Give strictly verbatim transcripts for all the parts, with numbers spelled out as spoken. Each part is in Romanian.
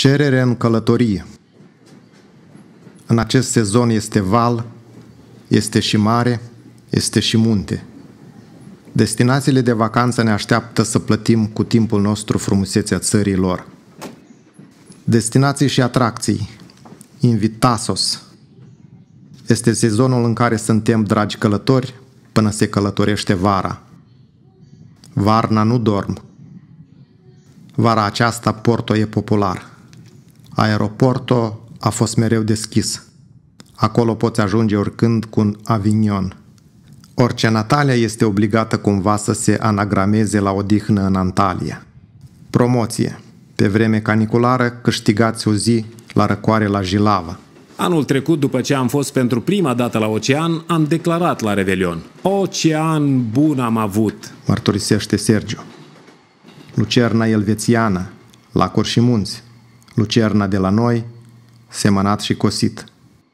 Cerere în călătorie. În acest sezon este val, este și mare, este și munte. Destinațiile de vacanță ne așteaptă să plătim cu timpul nostru frumusețea țării lor. Destinații și atracții. Invitasos. Este sezonul în care suntem dragi călători până se călătorește vara. Varna nu dorm. Vara aceasta Porto e popular. Aeroporto a fost mereu deschis. Acolo poți ajunge oricând cu un avignon. Orice Natalia este obligată cumva să se anagrameze la odihnă în Antalya. Promoție. Pe vreme caniculară câștigați o zi la răcoare la Jilava. Anul trecut, după ce am fost pentru prima dată la ocean, am declarat la Revelion: ocean bun am avut, mărturisește Sergio. Lucerna elvețiană, lacuri și munți. Lucerna de la noi, semănat și cosit.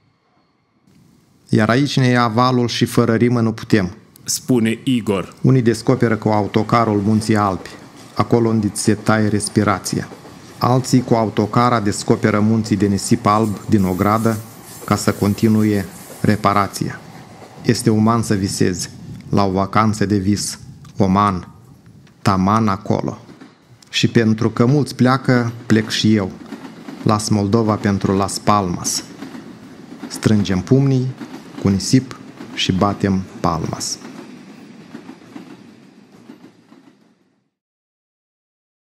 Iar aici ne ia valul și fără rimă nu putem, spune Igor. Unii descoperă cu autocarul Munții Alpi, acolo unde ți se taie respirația. Alții cu autocara descoperă munții de nisip alb din ogradă ca să continue reparația. Este uman să visezi la o vacanță de vis, oman, taman acolo. Și pentru că mulți pleacă, plec și eu. Las Moldova pentru Las Palmas. Strângem pumnii cu nisip și batem palmas.